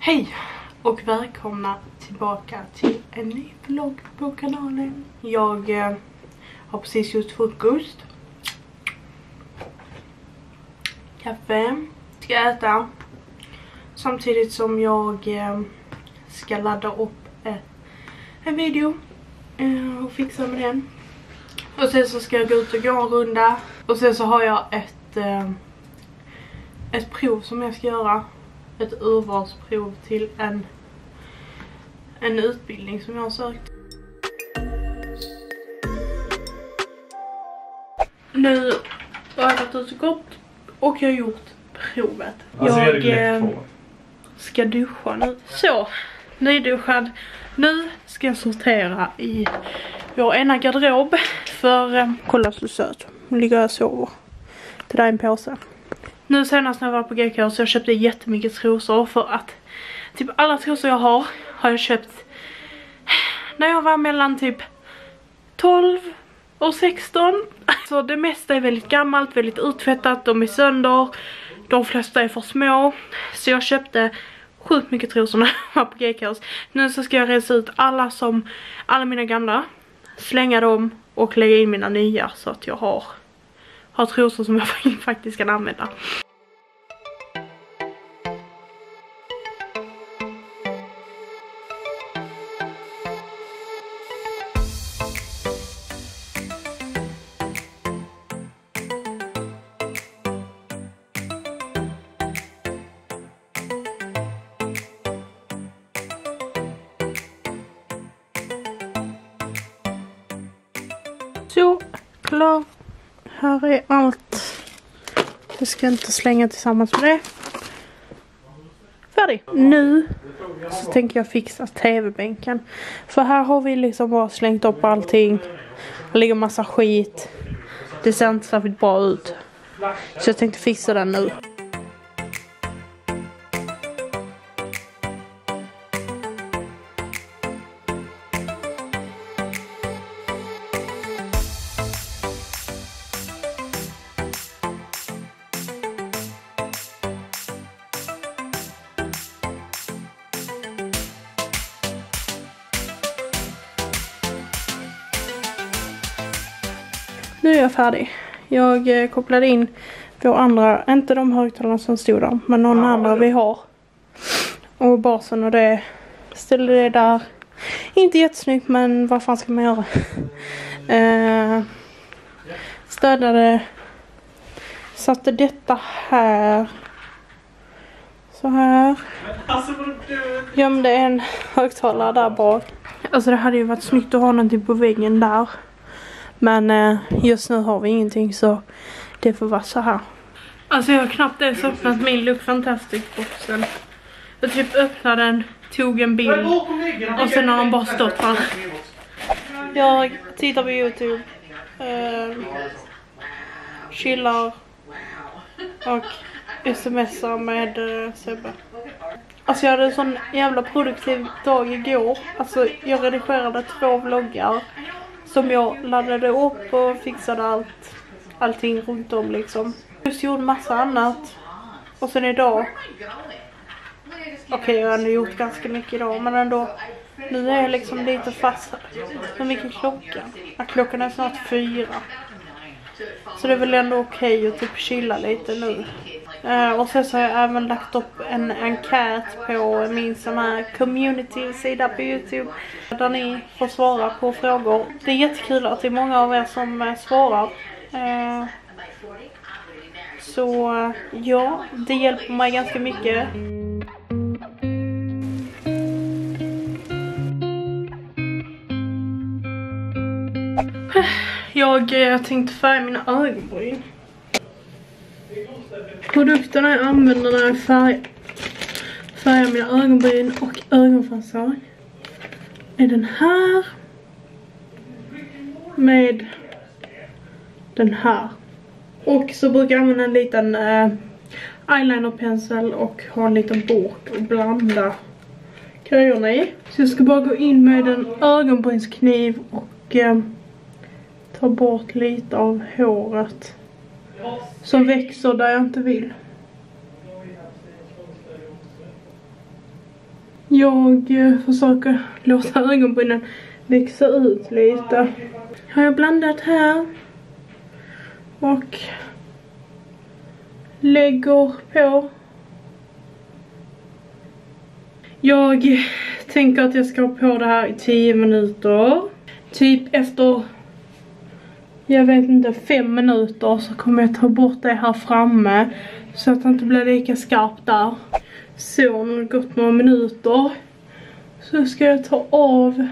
Hej och välkomna tillbaka till en ny vlogg på kanalen. Jag har precis gjort frukost. Kaffe. Ska äta. Samtidigt som jag ska ladda upp en video och fixa med den. Och sen så ska jag gå ut och gå en runda. Och sen så har jag ett prov som jag ska göra. Ett urvalsprov till en utbildning som jag har sökt. Nu har jag varit ut och gått och jag har gjort provet. Alltså, jag ska duscha nu. Så, nyduschad. Nu ska jag sortera i vår ena garderob. För kolla så söt. Hon ligger och sover. Det där är en påse. Nu senast när jag var på GK så jag köpte jättemycket trosor. För att typ alla trosor jag har jag köpt när jag var mellan typ 12 och 16. Så det mesta är väldigt gammalt, väldigt utvättat. De är sönder. De flesta är för små. Så jag köpte sjukt mycket trosor när jag var på GK. Nu så ska jag resa ut alla mina gamla. Slänga dem och lägga in mina nya så att jag har trosor som jag faktiskt kan använda. Så, klar. Här är allt. Jag ska inte slänga tillsammans med det. Färdig. Nu så tänker jag fixa tv-bänken. För här har vi liksom bara slängt upp allting. Det ligger massa skit. Det ser inte särskilt bra ut. Så jag tänkte fixa den nu. Nu är jag färdig. Jag kopplade in vår andra, inte de högtalarna som stod där, men någon andra vi har. Och basen och det ställde det där. Inte jättesnyggt, men vad fan ska man göra? Stödade, satte detta här. Så här. Gömde en högtalare där bak. Alltså det hade ju varit snyggt att ha någonting på väggen där. Men just nu har vi ingenting så det får vara så här. Alltså jag har knappt ens öppnat min Look Fantastic-boxen. Jag typ öppnade den, tog en bild och sen har den bara stått här. Jag tittar på YouTube, chillar och smsar med Sebbe. Alltså jag hade en sån jävla produktiv dag igår. Alltså jag redigerade 2 vloggar. Som jag laddade upp och fixade allting runt om liksom. Just gjorde massa annat. Och sen idag. Okej, jag har ändå gjort ganska mycket idag. Men ändå. Nu är jag liksom lite fast. Hur mycket klockan? Ja, klockan är snart 4. Så det är väl ändå okej att typ chilla lite nu. Och sen så har jag även lagt upp en enkät på min sån här community-sida på YouTube. Där ni får svara på frågor. Det är jättekul att det är många av er som svarar. Så ja, det hjälper mig ganska mycket. Jag tänkte färga mina ögonbryn. Produkterna jag använder när jag färgar mina ögonbryn och ögonfransar är den här med den här. Och så brukar jag använda en liten eyelinerpensel och ha en liten burk och blanda grejerna i. Så jag ska bara gå in med en ögonbrynskniv och ta bort lite av håret som växer där jag inte vill. Jag försöker låta ögonbrynen växa ut lite. Har jag blandat här. Och lägger på. Jag tänker att jag ska ha på det här i 10 minuter. Typ efter, jag vet inte, 5 minuter så kommer jag ta bort det här framme. Så att det inte blir lika skarpt där. Så när det gått några minuter så ska jag ta av.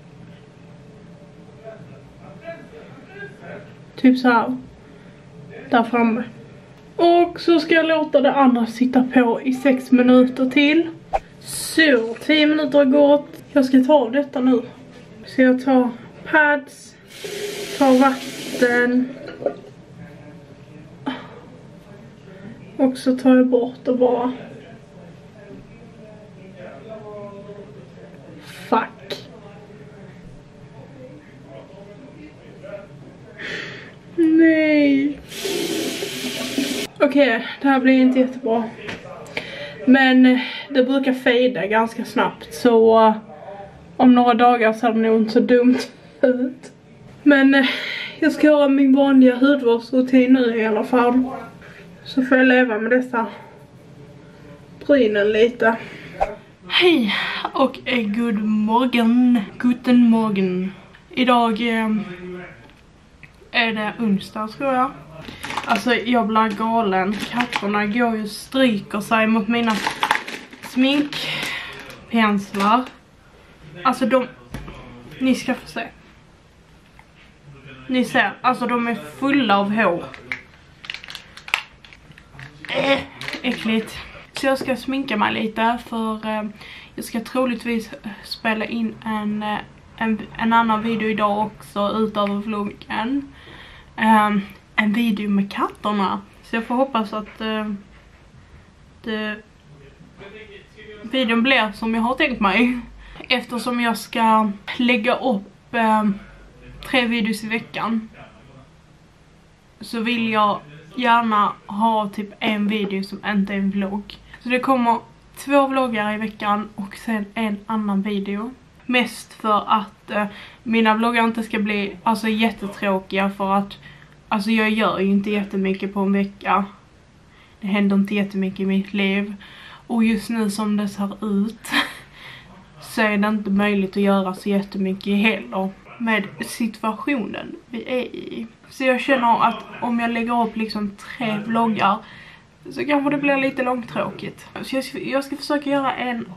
Typ så här. Där framme. Och så ska jag låta det andra sitta på i 6 minuter till. Så, 10 minuter har gått. Jag ska ta av detta nu. Så jag tar pads. Tar vatten. Och så tar jag bort det bara. Fuck. Nej. Okej, det här blir inte jättebra. Men det brukar fejda ganska snabbt. Så om några dagar så är det nog inte så dumt ut. Men jag ska göra min vanliga hudvårdsrutin nu i alla fall. Så får jag leva med dessa brynen lite. Hej och god morgon. Guten morgen. Idag är det onsdag tror jag. Alltså jag blir galen. Katterna går ju och stryker sig mot mina sminkpenslar. Alltså ni ska få se. Ni ser, alltså de är fulla av hår. Äckligt. Så jag ska sminka mig lite för jag ska troligtvis spela in en annan video idag också utöver vloggen. En video med katterna. Så jag får hoppas att videon blir som jag har tänkt mig. Eftersom jag ska lägga upp 3 videos i veckan. Så vill jag gärna ha typ en video som inte är en vlogg. Så det kommer 2 vloggar i veckan och sen en annan video. Mest för att mina vloggar inte ska bli alltså jättetråkiga, för att alltså jag gör ju inte jättemycket på en vecka. Det händer inte jättemycket i mitt liv. Och just nu som det ser ut så är det inte möjligt att göra så jättemycket heller med situationen vi är i. Så jag känner att om jag lägger upp liksom 3 vloggar så kanske det blir lite långtråkigt. Så jag ska försöka göra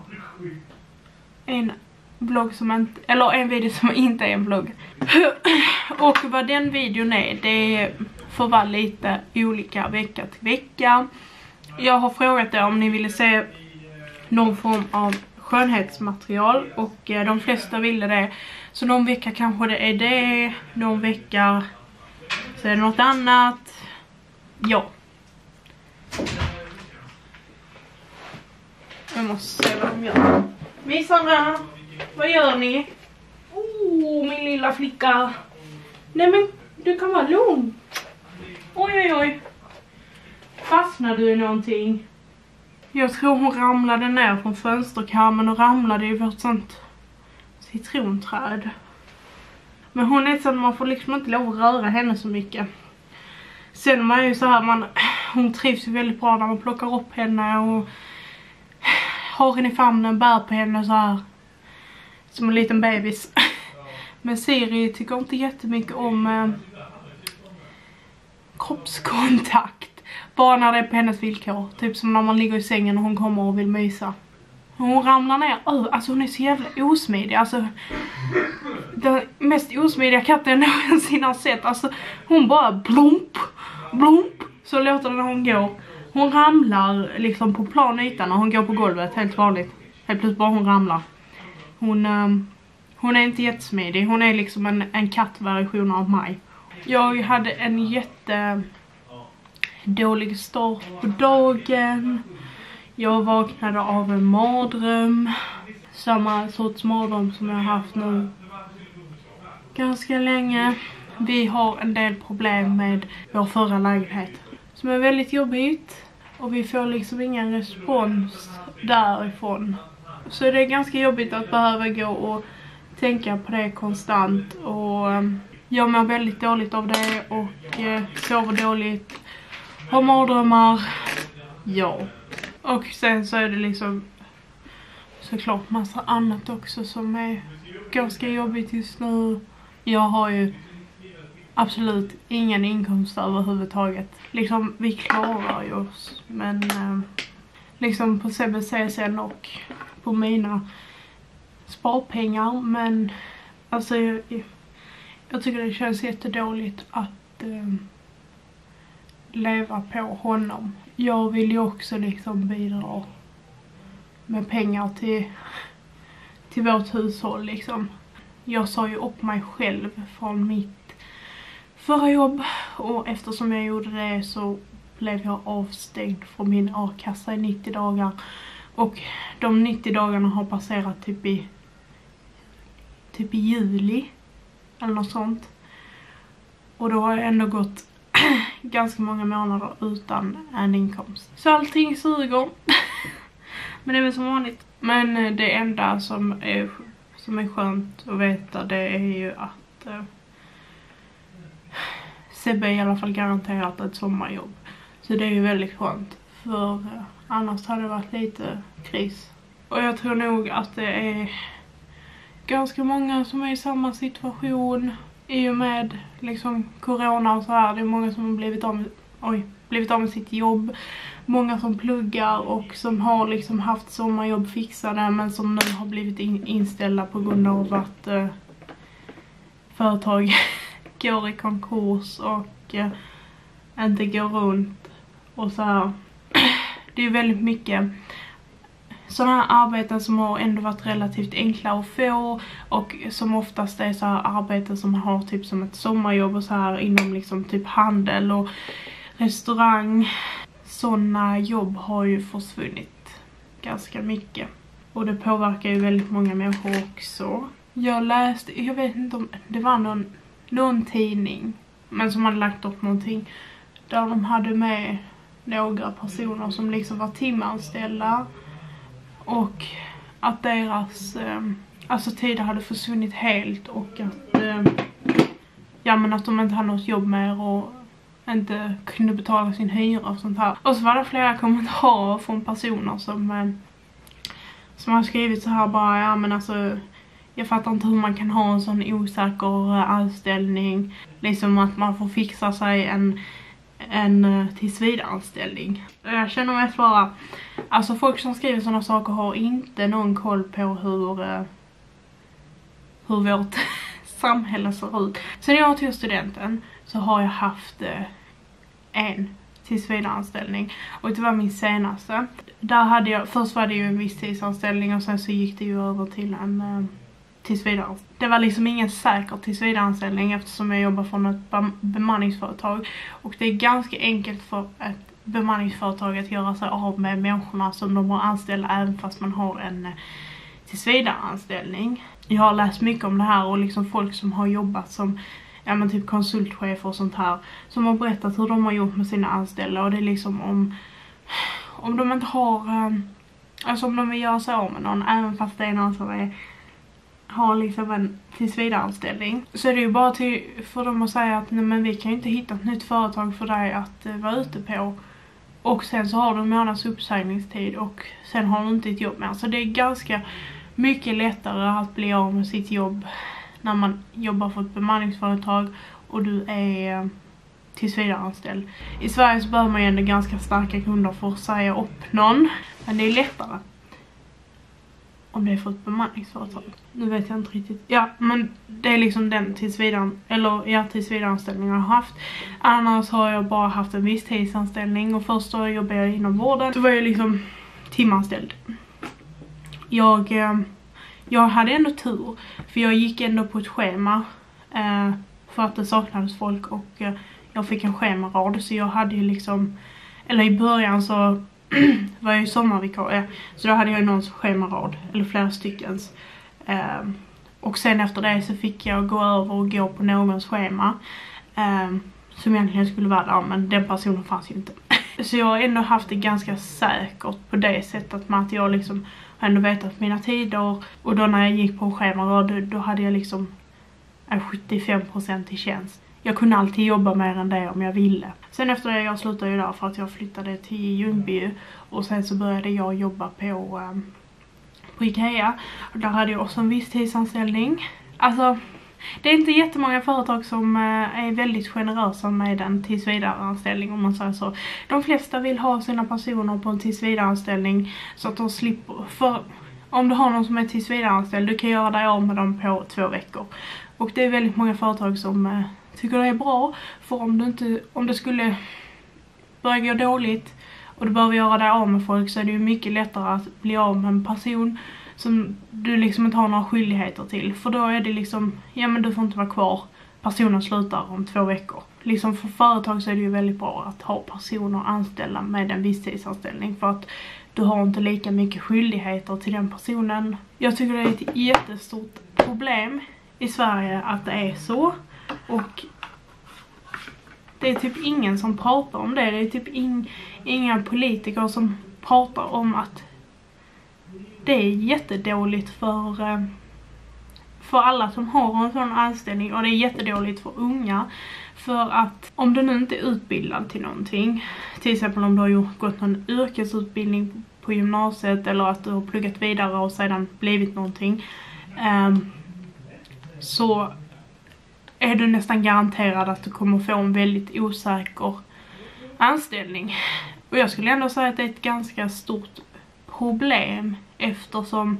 en vlogg som inte, eller en video som inte är en vlogg. Och vad den videon är, det får vara lite olika vecka till vecka. Jag har frågat er om ni ville se någon form av skönhetsmaterial och de flesta ville det. Så någon vecka kanske det är det, någon vecka så är det något annat. Ja. Jag måste se vad de gör. Missarna, vad gör ni? Min lilla flicka. Nej men, du kan vara lugn. Oj oj oj. Fastnar du i någonting? Jag tror hon ramlade ner från fönsterkarmen och ramlade i vårt sånt citronträd. Men hon är så att man får liksom inte lov att röra henne så mycket. Sen man är ju så här, hon trivs ju väldigt bra när man plockar upp henne och har henne i famnen, bär på henne så här som en liten bebis. Men Siri tycker inte jättemycket om kroppskontakt. Bara när det är på hennes villkor. Typ som när man ligger i sängen och hon kommer och vill mysa. Hon ramlar ner. Alltså hon är så jävla osmidig. Alltså den mest osmidiga katten jag någonsin har sett. Alltså hon bara blomp, blomp. Så låter det när hon går. Hon ramlar liksom på planytan när hon går på golvet. Helt vanligt. Helt plötsligt bara hon ramlar. Hon är inte jättesmidig. Hon är liksom en kattversion av mig. Jag hade en dålig start på dagen. Jag vaknade av en mardröm. Samma sorts mardröm som jag har haft nu ganska länge. Vi har en del problem med vår förra lägenhet som är väldigt jobbigt. Och vi får liksom ingen respons därifrån. Så det är ganska jobbigt att behöva gå och tänka på det konstant. Och jag mår väldigt dåligt av det och sover dåligt. Har mardrömmar. Ja. Och sen så är det liksom såklart massa annat också som är ganska jobbigt just nu. Jag har ju absolut ingen inkomst överhuvudtaget. Liksom vi klarar ju oss. Men liksom på CBCSN och på mina sparpengar. Men alltså jag tycker det känns jättedåligt att leva på honom. Jag vill ju också liksom bidra med pengar till vårt hushåll liksom. Jag sa ju upp mig själv från mitt förra jobb och eftersom jag gjorde det så blev jag avstängd från min a-kassa i 90 dagar. Och de 90 dagarna har passerat typ i juli eller något sånt. Och då har jag ändå gått ganska många månader utan en inkomst. Så allting suger. Men det är väl som vanligt. Men det enda som är skönt att veta, det är ju att Sebbe i alla fall garanterat ett sommarjobb. Så det är ju väldigt skönt. För annars hade det varit lite kris. Och jag tror nog att det är ganska många som är i samma situation. I och med liksom corona och så här. Det är många som har blivit av med sitt jobb. Många som pluggar och som har liksom haft sommarjobb fixade men som nu har blivit inställda på grund av att företag går i konkurs och inte går runt och så här. Det är ju väldigt mycket sådana här arbeten som har ändå varit relativt enkla att få och som oftast är så här arbeten som har typ som ett sommarjobb och så här inom liksom typ handel och restaurang. Sådana jobb har ju försvunnit ganska mycket. Och det påverkar ju väldigt många människor också. Jag vet inte om det var någon tidning, men som hade lagt upp någonting där de hade med några personer som liksom var timanställda och att deras alltså tider hade försvunnit helt och att att de inte hade något jobb mer och inte kunde betala sin hyra och sånt här. Och så var det flera kommentarer från personer som har skrivit så här bara, jag fattar inte hur man kan ha en sån osäker anställning. Liksom att man får fixa sig en tillsvidareanställning. Jag känner mest bara, alltså folk som skriver såna saker har inte någon koll på hur vårt samhälle ser ut. Sen jag tog studenten så har jag haft en tillsvidareanställning och det var min senaste. Först var det ju en visstidsanställning och sen så gick det ju över till en tillsvidare. Det var liksom ingen säker tillsvidareanställning eftersom jag jobbar från ett bemanningsföretag och det är ganska enkelt för ett bemanningsföretag att göra sig av med människorna som de har anställt även fast man har en tillsvidareanställning. Jag har läst mycket om det här och liksom folk som har jobbat som typ konsultchefer och sånt här som har berättat hur de har gjort med sina anställda och det är liksom om de inte har alltså om de vill göra sig av med någon även fast det är någon som har liksom en tillsvidareanställning så är det ju bara för dem att säga att nej, men vi kan ju inte hitta ett nytt företag för dig att vara ute på och sen så har du en månads uppsägningstid och sen har du inte ett jobb mer. Så det är ganska mycket lättare att bli av med sitt jobb när man jobbar för ett bemanningsföretag och du är tillsvidareanställd. I Sverige så behöver man ju ändå ganska starka grunder för att säga upp någon. Men det är lättare om det är för ett bemanningsföretag. Nu vet jag inte riktigt. Ja, men det är liksom den tillsvidareanställningen jag har haft. Annars har jag bara haft en viss tidsanställning och först då jobbade jag inom vården. Så var jag liksom timanställd. Jag hade ändå tur för jag gick ändå på ett schema för att det saknades folk och jag fick en schemarad så jag hade ju liksom, eller i början så var jag ju sommarvikarie så då hade jag någon schemarad eller flera styckens och sen efter det så fick jag gå över och gå på någons schema som egentligen skulle vara där men den personen fanns ju inte. Så jag har ändå haft det ganska säkert på det sättet med att jag liksom ändå vetat mina tider. Och då när jag gick på schema då hade jag liksom 75% i tjänst. Jag kunde alltid jobba mer än det om jag ville. Sen efter det, jag slutade ju där för att jag flyttade till Ljungby. Och sen så började jag jobba på Ikea. Och där hade jag också en visstidsanställning. Alltså, det är inte jättemånga företag som är väldigt generösa med en tillsvidareanställning, om man säger så. De flesta vill ha sina personer på en tillsvidareanställning så att de slipper. För om du har någon som är tillsvidareanställd, du kan göra dig av med dem på 2 veckor. Och det är väldigt många företag som tycker det är bra. För om det skulle börja gå dåligt och du behöver göra dig av med folk, så är det ju mycket lättare att bli av med en person som du liksom inte har några skyldigheter till. För då är det liksom, ja men du får inte vara kvar. Personen slutar om 2 veckor. Liksom för företag så är det ju väldigt bra att ha personer anställda med en visstidsanställning. För att du har inte lika mycket skyldigheter till den personen. Jag tycker det är ett jättestort problem i Sverige att det är så. Och det är typ ingen som pratar om det. Det är typ inga politiker som pratar om att det är jättedåligt för alla som har en sån anställning. Och det är jättedåligt för unga. För att om du nu inte är utbildad till någonting, till exempel om du har gått någon yrkesutbildning på gymnasiet eller att du har pluggat vidare och sedan blivit någonting, så är du nästan garanterad att du kommer få en väldigt osäker anställning. Och jag skulle ändå säga att det är ett ganska stort problem, eftersom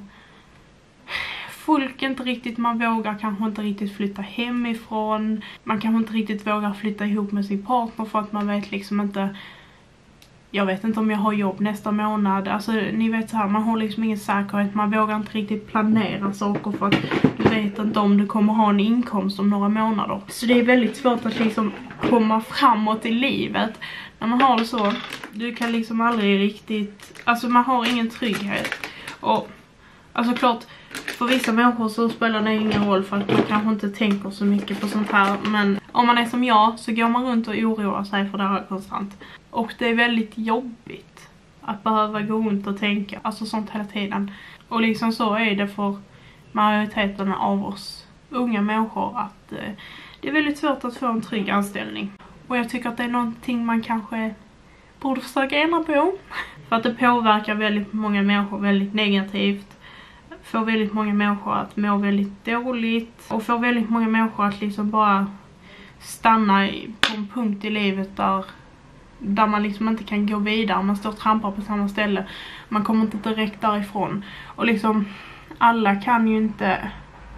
folk inte riktigt, man vågar kanske inte riktigt flytta hemifrån. Man kanske inte riktigt vågar flytta ihop med sin partner för att man vet liksom inte, jag vet inte om jag har jobb nästa månad. Alltså ni vet så här, man har liksom ingen säkerhet. Man vågar inte riktigt planera saker för att du vet inte om du kommer ha en inkomst om några månader. Så det är väldigt svårt att liksom komma framåt i livet när man har det så. Du kan liksom aldrig riktigt, alltså man har ingen trygghet. Och alltså klart, för vissa människor så spelar det ingen roll för att man kanske inte tänker så mycket på sånt här. Men om man är som jag så går man runt och oroar sig för det här konstant. Och det är väldigt jobbigt att behöva gå runt och tänka, alltså sånt hela tiden. Och liksom så är det för majoriteten av oss unga människor att det är väldigt svårt att få en trygg anställning. Och jag tycker att det är någonting man kanske borde försöka ändra på. För att det påverkar väldigt många människor väldigt negativt. Får väldigt många människor att må väldigt dåligt. Och får väldigt många människor att liksom bara stanna på en punkt i livet där man liksom inte kan gå vidare. Man står och trampar på samma ställe. Man kommer inte direkt därifrån. Och liksom alla kan inte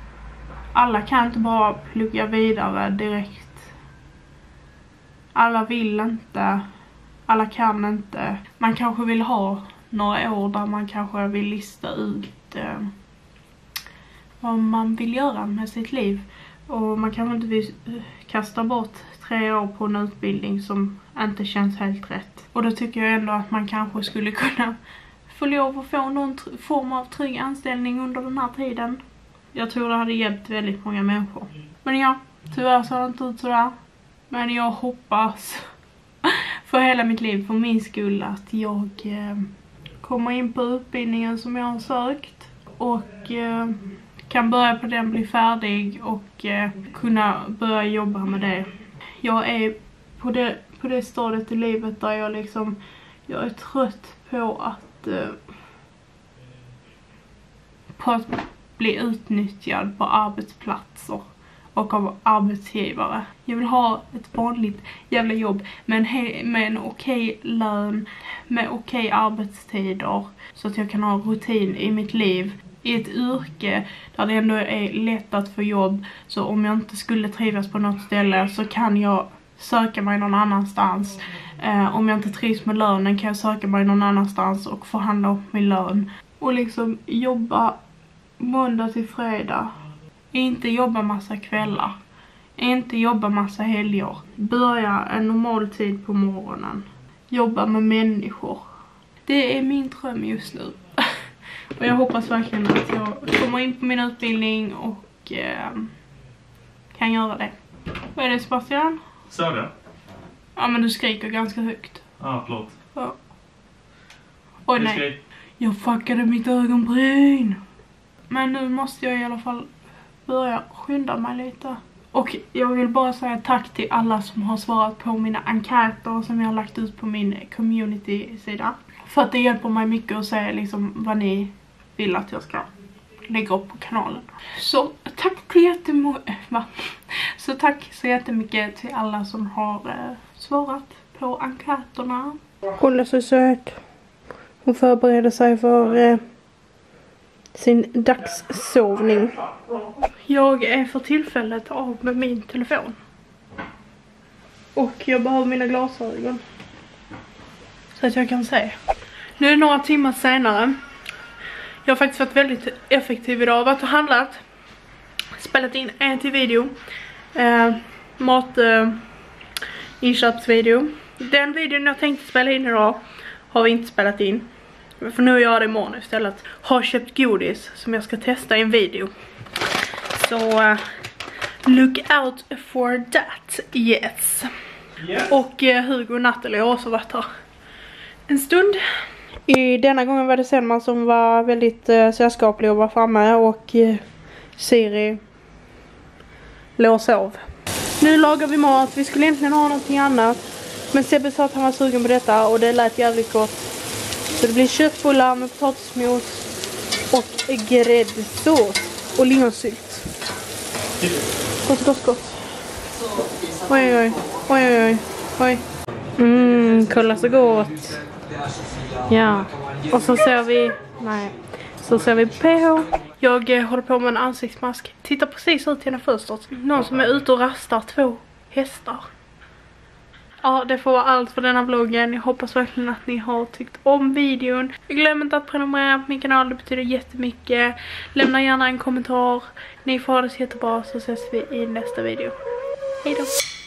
bara plugga vidare direkt. Alla vill inte. Alla kan inte. Man kanske vill ha några år där man kanske vill lista ut vad man vill göra med sitt liv. Och man kanske inte vill kasta bort 3 år på en utbildning som inte känns helt rätt. Och då tycker jag ändå att man kanske skulle kunna få lov att få någon form av trygg anställning under den här tiden. Jag tror det hade hjälpt väldigt många människor. Men ja, tyvärr så har det inte ut sådär. Men jag hoppas för hela mitt liv, för min skull, att jag kommer in på utbildningen som jag har sökt. Och kan börja på den, bli färdig och kunna börja jobba med det. Jag är på det stadiet i livet där jag är trött på att bli utnyttjad på arbetsplatser och av arbetsgivare. Jag vill ha ett vanligt jävla jobb med en okej lön, med okej arbetstider, så att jag kan ha rutin i mitt liv. I ett yrke där det ändå är lätt att få jobb, så om jag inte skulle trivas på något ställe så kan jag söka mig någon annanstans. Om jag inte trivs med lönen kan jag söka mig någon annanstans och förhandla upp min lön. Och liksom jobba måndag till fredag. Inte jobba massa kvällar. Inte jobba massa helger. Börja en normal tid på morgonen. Jobba med människor. Det är min dröm just nu. Och jag hoppas verkligen att jag kommer in på min utbildning och kan göra det. Vad är det, Sebastian? Så det? Ja, men du skriker ganska högt. Ja, förlåt. Ja. Oj, nej. Jag fuckade mitt ögonbryn. Men nu måste jag i alla fall börja skynda mig lite. Och jag vill bara säga tack till alla som har svarat på mina enkäter som jag har lagt ut på min community-sida. För att det hjälper mig mycket att säga liksom vad ni vill att jag ska lägga upp på kanalen. Så tack till jättemycket till alla som har svarat på enkäterna. Kolla så söt. Hon förbereder sig för sin dagssovning. Jag är för tillfället av med min telefon. Och jag behöver mina glasögon. Så att jag kan se. Nu är det några timmar senare. Jag har faktiskt varit väldigt effektiv idag. Jag har varit och handlat. Spelat in en till video. Inköpsvideo. Den videon jag tänkte spela in idag har vi inte spelat in. För nu gör jag det imorgon istället. Har köpt godis som jag ska testa i en video. Så look out for that. Yes. Och Hugo och Natalie har också varit här en stund. I denna gången var det Selma som var väldigt sällskaplig och var framme. Och Siri låg och sov. Nu lagar vi mat. Vi skulle egentligen ha någonting annat. Men Sebbe sa att han var sugen på detta och det lät jävligt gott. Så det blir köttbullar med potatismos och gräddsås och lingonsylt. Gott. Oj. Kolla så gott. Ja. Och så ser vi PH. Jag håller på med en ansiktsmask. Tittar precis ut genom fönstret. Någon som är ute och rastar 2 hästar. Ja, det får vara allt för denna vloggen. Jag hoppas verkligen att ni har tyckt om videon. Glöm inte att prenumerera på min kanal, det betyder jättemycket. Lämna gärna en kommentar. Ni får ha det så jättebra, så ses vi i nästa video. Hej då!